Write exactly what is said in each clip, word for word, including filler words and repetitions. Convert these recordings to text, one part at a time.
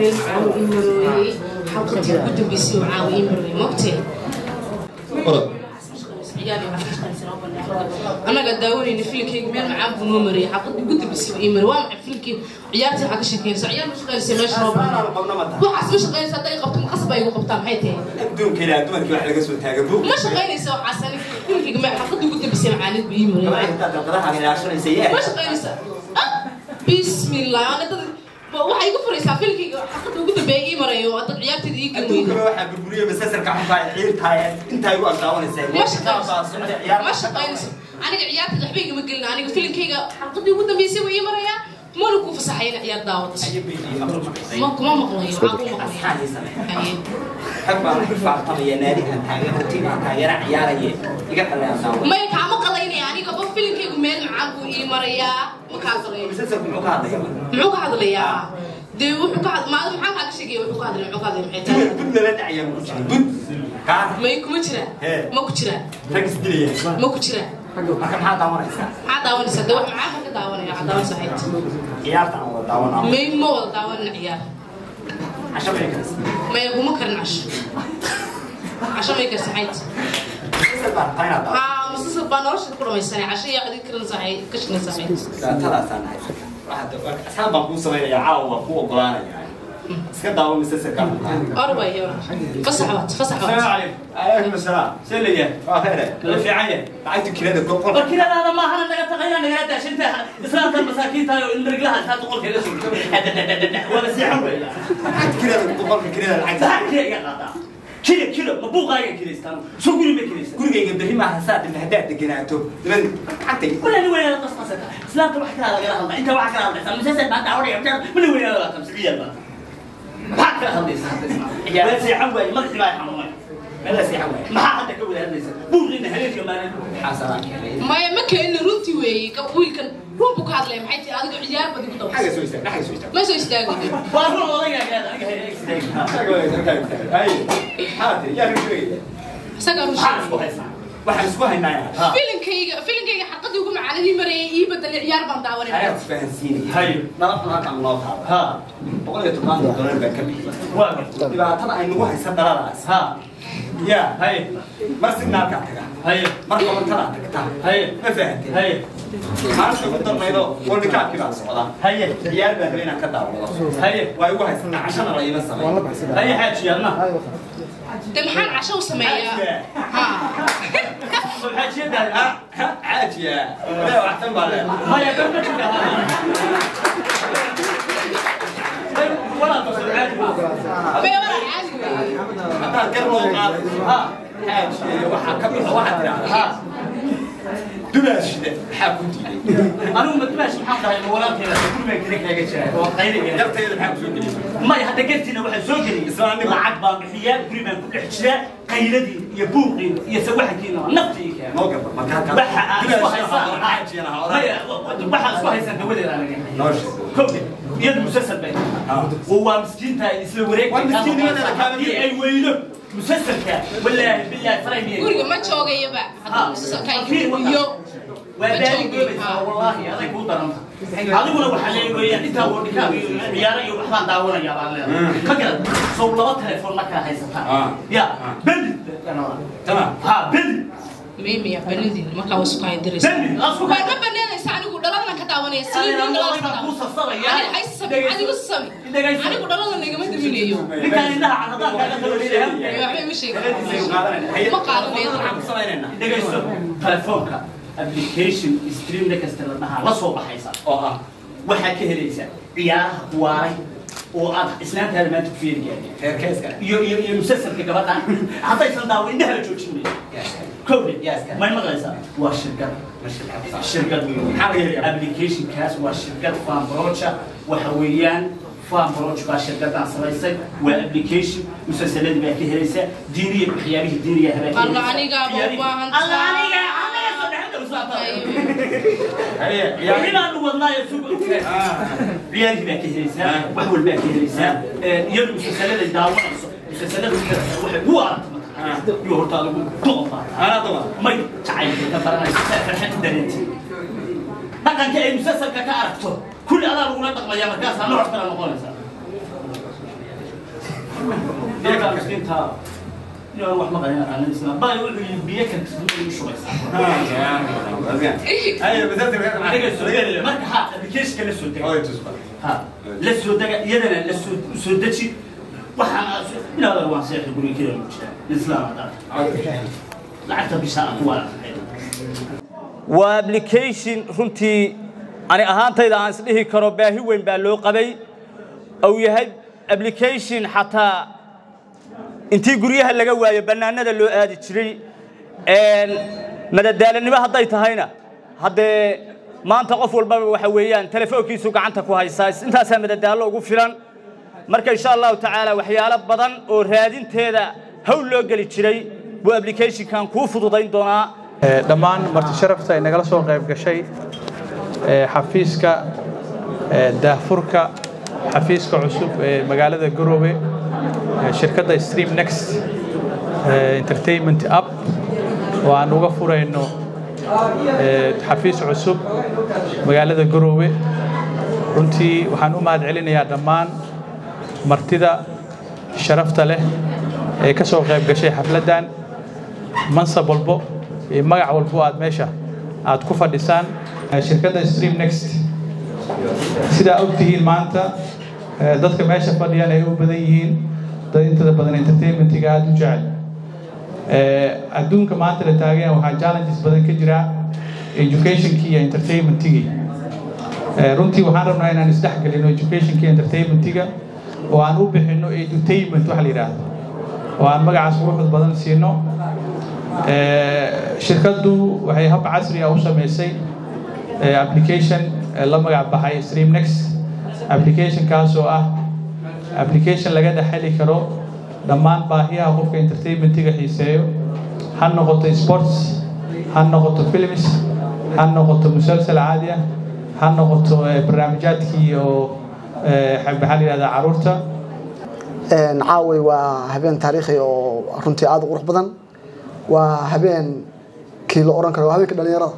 ميل معاو إمروي حلقتي قد بيسي معاو إمروي مقتل أنا قد داوني إن فيلم كي ميل معاو بنومري حلقتي قد بيسي إمروي وام فيلم كي عيالتي حق شكل عيال مش غير سماش ربنا وحس مش غير صدق قبط مقصبة يقول قبطان حيتين بدون كلا بدون كلا حلقة سوت هاجا بو مش غير يسوي عسل فيلم كي جماعة حلقتي قد بيسي معاند بإمروي ما أنت تقدرها من عشرة سيئة مش غير يسوي بسم الله أنا تد waxay ku furaysaa filkiga xaqada ugu dambeeyay marayo wada ciyaartida ii galmay adduunka waxa burburiyo masasarka xuntaa ciirtaay inta ay u aqdaawanaysaa ma shaqayso ma shaqayso aniga ciyaartida xabiga ma gelin aniga filkiga xaqada ugu dambeysay way maraya ma lagu fasaxayna ciyaar daawad ma kuma maqlayo waxa ku maqlayo xabba faaqtamiya naadi aan taageero tiima taageero ciyaaraye iga qalayaan daawad ma ka maqlaynay aniga qof filkiga meel macaan buu ii maraya ma ka qalayay masasarku muxuu ka hadlayaa muxuu ka hadlayaa دي وحكاد ما أدري محل هذا الشيء وحكاد وحكاد محيطان. بود لا نعيا مكشرة بود. كار. ما يكون مكشرة. ما كشرة. ركز دليل. ما كشرة. ما كان حدا داون إنسان. حدا داون إنسان دوح معاه حدا داون يا داون صحيح. عيار داون داون. ما يمو داون عيار. عشان ما يكرس. ما يبغى ما كرناش. عشان ما يكرس صحيح. مسلسل بان طينا داون. آه مسلسل بانورش تقولوا يسني عشان يقعد يكرن صحيح كشنا صحيح. لا ترى سنة. واحد أصحاب بقول سوينا يا عاو وقوة قرانا يعني. سكت داون مسلسل كامل. أربعة يوم. فصحوات فصحوات. السلام عليكم. عليكم السلام. سلية. آخره. في عينه. عايز كذا تقول. كذا أنا ما أنا نقدر تغير نقدر عشان ته إسلام المساكين تايو إن رجلها ثلاث تقول كذا شو. ولا سيحب. عايز كذا تقول كذا العكس. كذا يا قطع. كذا كذا مبوغ غاية كذا استانو. شو قولي بكذا. قولي جيد بدري ما حسات إن هدأت جناته. لمن حتى. ولا نوي أنا قص قصة. إسلام تروح كذا غير أنت واحد كذا. مسلسل بعد عوري عبد من وين أنا تمسكية بقى. ما كذا خلص اسمع. ولا سيحب ما تسمع حمام. ولا سيحب. ما حد كقول هذا بوغ إن هلك يوم حسران. ما يمكن إن رنتي ويا كقول كان رب بكاد لهم حيتي هذا عيار بدي كده. حاجة سويسة. حاجة سويسة. ما سويس داعي. والله والله يا كذا أنا كذا إكس أي هذا يا رجل. سكر وش. واحد اسمه هنا. فيلم كي فيلم كي حقد يقوم على ذي مري يبدل العيار بنداوري. أنا تفهميني. هاي. ما ما كان الله تعالى. ها. بقول لك تبغى تقول لك كم. واقف. إذا طلع إنه واحد سبب راس. ها. يا. هاي. ما سمعنا كاتك. هاي. ما كمان طلع تكتها. هاي. ما فهمت. هاي. ما شو قدر ما يلو. قول لك كاتك بس والله. هاي. عيال بهرينا كذا والله. هاي. واي واحد سمع عشان رأي بس. هاي حاجة يلا. تمحن عشان سمية. ها. حاجة ده. حاجة. لا واحد بالله. ما يقدر كذا. ولا تصير عادي. ما ولا عادي. هذا كرمه قال. ها. حاجة. واحد كبر واحد ها. دماش حاكوتي. أنا ما دماش محمد هاي مولات هنا كل ما يكرك يا جماعة. وقايل كذا. جبت يد الحاج زوجي. ما يهدى قلتنا واحد زوجي. إسرائيل معك باقيات كل ما كل حشرة قيلدي يبوقي يسوي حكينا نفتي كذا. موقف ما كان. بح أسبوع هيسان. حاجة أنا هاي بح أسبوع هيسان دولي أنا. نوش. كم يد مسلسل بين. هو مسكين تاي يسوي ريك. ومسكين هذا كان. أي ويله. مسلسل كذا ولا بالله فريمين. قولي ما تشوقي يبع. هذا مسلسل كاين يو. وبالي والله هذا يكون درم. هذا يقول واحد يقول يعني أنت هو دكان عيارة يوحنا داونا يا بالله. كذا صوب لغة تلفون لك هاي سبحان. يا بل. تمام. ها بل. مين يا بلدي ما كان وسكاي درس. بل. أصبح. ما بنينا يسأل يقول دلنا كتاونا يسير من دلنا. موسى الصبي يا. أنا هاي السبي. أنا يقول السبي. أنا يقول دلنا نيجي ما تبيني يوم. كان إنها على ذاك كان تقول لي هم. يا مش ما قالوا لي يطلع. دقيقة يسوي تلفونك. application stream لك استلمها لا صوب حيصل. آه. واحد كهريسة عيار واري وأض إسلام هذا ما تكفيه يعني. كيس كان. يو يو يو مسلسل كجبتها. حتى يصير داوي إنها الجوشمي. كوني. ما يمغلسها. والشركة. الشركة. حاجة application كاس والشركة فان بروتشا وحويان فان بروتش والشركة عصرية وapplication مسلسلات بكهريسة دينية بخياره دينية هذا. الله عني قابو باهن. الله عني قابو. هي يعني هنا والله يسوق ريال باكي هريسة وحول باكي هريسة يوم مسلسلات الدعوة مسلسلات واحد هو عرض يهرب طالب طوفة أنا طبعا ما يتعين تبرنا فرحة الدنيا ما كان كأي مسلسل كعرفته كل هذا الأولاد تقبل يا مركز أنا أعرف أنا مقولة بيك مسكين تا يا روح ما قلنا عن الإسلام باي يقول بيك مسكين شو بس ايوه بدات عليك السؤال ما تحق بكيش كل السؤال اه تسمع ها للسؤال يدنا للسؤال ده شيء وح لا لا روح سير يقول كذا الإسلام هذا لعبت بشاء أقوال وابليكيشن runtii ani ahaantayda aan isdhihi karo baahi weyn baa loo qabay oo yahay application xataa intii guryaha laga waayo banaanada loo aadi jiray een madadaalanimo haday tahayna hadee maanta qof walba waxa weeyaan telefoonkiisu gacanta ku haysaa intaas madadaalo ugu filan marka insha Allah taala waxyaalo badan oo raadinteeda hawl loo gali jiray buu application kan ku fududayn doonaa dhammaan marti sharafta ay nagala soo qayb gashay xafiiska daafurka xafiiska cusub ee magaalada Garowe shirkadda Stream Next Entertainment App oo aan uga furayno xafiis cusub magaalada Garowe runtii waxaan u mahad celinayaa dhammaan martida sharafta leh ee ka soo qayb gashay xafladan mansab walbo magac walbo aad meesha aad ku fadhisaan shirkadda Stream Next sida ogtihiin maanta dadka meesha fadhiyaan ay u badan yihiin dad inta badan entertainmentiga aad u jecel ee adduunka maanta la taagan waxa challenges badan ka jira education-ki iyo entertainment-ki ee runtii waxaan rabnaa inaan isdhexgalino education-ki iyo entertainment-ga oo aan u bixino edutainment wax la yiraahdo oo aan magacaas qurux badan siino shirkaddu waxay hab casri ah u sameysay application la magac baxay Stream Next application kaas oo ah application laga dhaxli karo dhammaan baahiyaha qofka entertainment-ga xiiseeyo ha noqoto sports ha noqoto films ha noqoto musalsal caadi ah ha noqoto barnaamijyaadkii oo xab xaliyada caruurta een caawi waa habeen taariikhi oo runtii aad u qurux badan waa habeen kii la oran karo habeenka dhalinyarada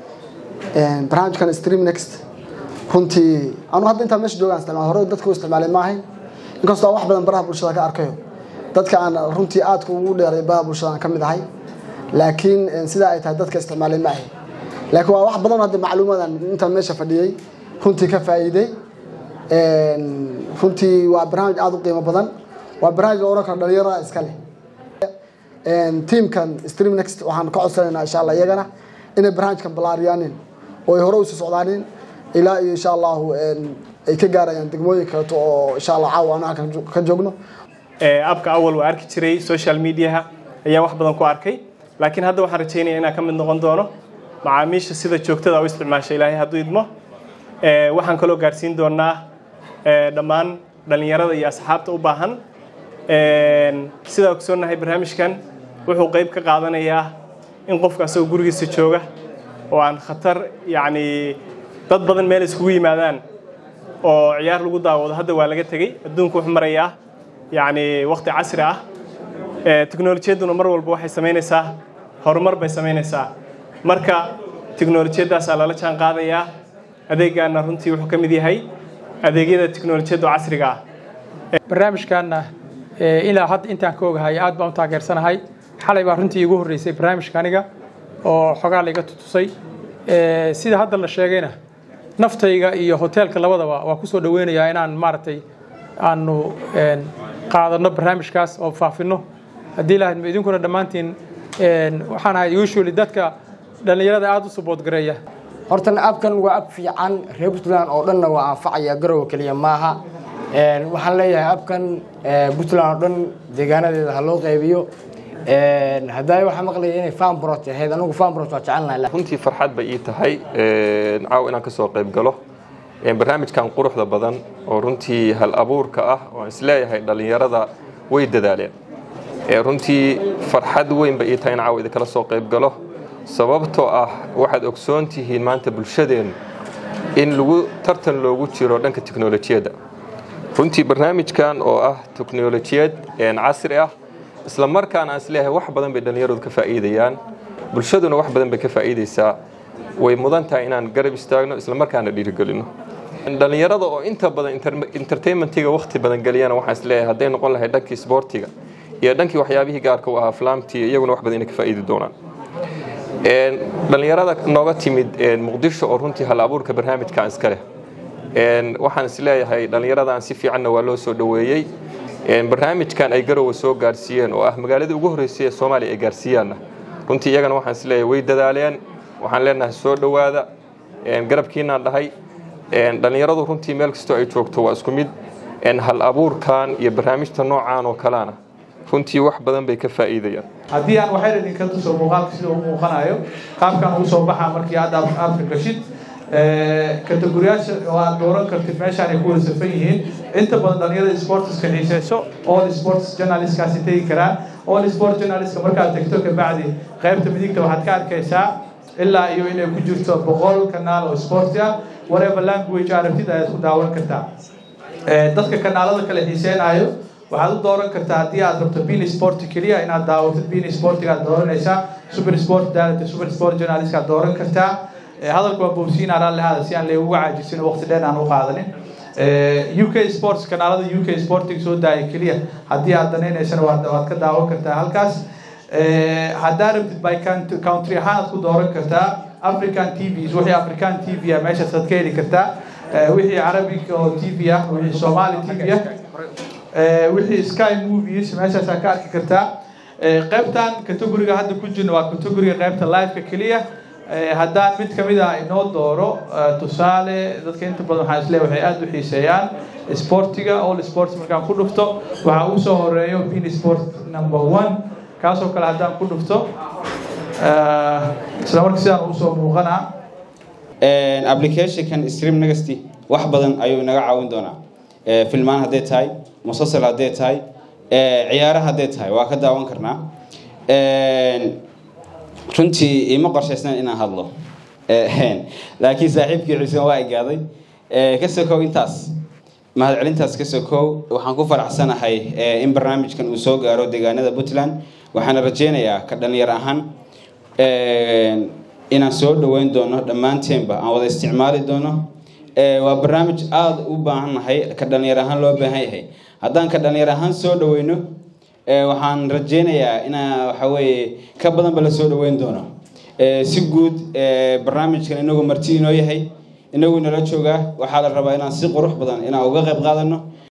een barnaamijkan Stream Next runtii anu hadda inta meesha joogaan isticmaal hore dadku isticmaalay ma ahayn inkastoo wax badan baraha bulshada ka arkayo dadka aan runtii aad ugu dheeray baraha bulshada ka mid ahay laakiin sida ay tahay dadka isticmaalay ma ahayn laakiin waa wax badan hadda macluumaadaan inta meesha fadhiyay runtii ka faa'iiday een runtii waa barnaamij aad u qiimo badan waa barnaamij la oran karo dhalinyarada iska leh een teamkan Stream Next waxaan ka codsanaynaa insha Allah iyagana inay barnaamijkan balaariyaan oo ay hore u soo socdaan ilaa insha Allah ay ka gaarayaan degmooyinka oo insha Allah caawana ka joogno ee abka awal waa arki jiray social media ayaa wax badan ku arkay laakiin hadda waxaan rajaynayaa inaan ka mid noqon doono macaamiisha sida joogtada u isticmaashay Ilaahay hadduu idmo ee waxaan kaloo gaarsiin doonaa ee dhammaan dhalinyarada iyo asxaabta u baahan ee sida ku soo nahay barnaamijkan wuxuu qayb ka qaadanayaa in qofka asoo gurigiisa jooga oo aan khatar yaani dad badan meel isku yimaadaan oo ciyaar lagu daawado hadda waa laga tagay adduunku wuxuu marayaa yaani waqti casri ah ee teknoolajiyaduna mar walba waxay sameynaysaa horumar bay sameynaysaa marka teknoolajiyadaas la jaan qaadaya adeegana runtii wuxuu kamid yahay adeegyada teknoolajiyada casriga ah barnaamijkana ilaa had intaan ka ogahay aad baan u taageersanahay xalay baa runtii ugu horeysay barnaamijkaniga oo xogaa laga tutusay ee sida hadda la sheegayna naftayga iyo hotelka labadaba waa ku soo dhaweynayaa inaan maartay aanu een qaadano barnaamijkaas oo faafino hadii la hadmo idinkuna dhamaantiin een waxaan ahay usually dadka dhalinyarada aad u support gareeya hortan abkan waa ab fiican reer Puntland oo dhanna waa anfacaya Garowe kaliya maaha een waxaan leeyahay abkan Puntland oo dhan deegaanadeeda ha loo qaybiyo een haday waxa maqlay inay fan project ahayd anigu fan project waa jecelnahay runtii farxad bay ii tahay een caaw inaan ka soo qayb galo een barnaamijkan quruxda badan oo runtii hal abuurka ah oo isleeyahay dhalinyarada way dadaaleen ee runtii farxad weyn bay ii tahay in caaw idin kala soo qayb galo sababtoo ah waxaad ogsoon tihiin maanta bulshadeen in lagu tartan loogu jiro dhanka teknoolajiyada runtii barnaamijkan oo ah teknoolajiyad een casri ah isla markaana aan isleeyahay wax badan bay dhalinyaradu ka faa'iidayaan bulshaduna wax badan bay ka faa'iidaysaa way mudan tahay inaan garab istaagno isla markaana dhiirigelino dhalinyarada oo inta badan entertainmentiga waqti badan galiyana waxaan isleeyahay hadday noqon lahayd dhankii sportiga iyo dhankii waxyaabihii gaarka u ahaa aflaamtii iyaguna wax badan inay ka faa'iidi doonaan dhalinyarada nooga timid muqdisho oo runtii hal abuurka barnaamijkan iska leh waxaan isleeyahay dhalinyaradan si fiicanna waa loo soo dhaweeyey barnaamijkan ay garowe soo gaarsiiyeen oo ah magaalada ugu horeysay ee Soomaaliya ay gaarsiiyaana runtii iyagana waxaan isleeyahay way dadaaleen waxaan leenahay soo dhawaada garabkiina dhahay dhalinyaradu runtii meel kasta ay joogto waa isku mid hal abuurkan iyo barnaamijta noocaan oo kalena runtii wax badan bay ka faa'iidayaan haddii aan waxay idinka tuso muuqaalka sida uu muuqanayo qaabkan uu soo baxaa markii aad aad gashid kategoriyaasha oo aad dooran kartid meeshaan ay ku wada safan yihiin inta badan dhalinyarada sportska xiiseyso all sports journalistkaasi tegi karaan all sports journalistka markaad tagto kabacdi qaybta midigta waxaad ka arkaysaa ilaa iyo inay ku jirto boqol kanaal oo sports ah whatever language aragtid ayaad ku daawan kartaa dadka kanaalada kale xiiseynayo waxaad u dooran kartaa haddii aad rabto bein sport keliya inaad daawatid bein sportiga aad dooranaysaa super sport daalata super sport journalistka aad dooran kartaa hadalku waa boobsiin araan lahaada si aan leeguga caajisin waqti dheer aan u qaadanin U K sports kanaalada U K sporting soo daaya keliya haddii aad danaynaysana waad ka daawan kartaa halkaas haddaa rabtid by country ahaan aad ku dooran kartaa African T Vs wixii African T V ah meeshaas aad ka heli kartaa wixii Arabic oo T V ah wixii Somali T V ah wixii Sky Movies meeshaas aad ka arki kartaa qaybtan category-ga hadda ku jirno waa category-ga qaybta live-ka keliya haddaan mid ka mid ah inoo dooro tusaale dadka inta badan waxaan isleeyahay waxay aad u xiiseeyaan sportiga all sports markaan ku dhufto waxaa ugu soo horeeyo bein sport number one kaasoo kale haddaan ku dhufto isla markii sidaan ugu soo muuqanaa applicationkan stream negasty wax badan ayuu inaga caawin doonaa filmaan hadday tahay musalsal hadday tahay ciyaaraha hadday tahay waa ka daawan karnaa runtii ima qorshaysnan inaan hadlo laakiin saaxiibkii ciise waa igaaday ka sokow intaas mahadcelintaas ka sokow waxaan ku faraxsanahay in barnaamijkan uu soo gaaro deegaanada Puntland waxaan rajeynayaa ka dhalinyar ahaan inaan soo dhaweyn doono dhammaanteenba aan wada isticmaali doono waa barnaamij aad u baahanahay ka dhalinyar ahaan loo baahan yahay haddaan ka dhalinyar ahaan soo dhaweyno waxaan rajeynayaa inaa waxa weeye ka badan ba la soo dhaweyn doono si guud barnaamijkan inagu marti inoo yahay inagu nala joogaa waxaa la rabaa inaan si qurux badan inaan uga qayb qaadano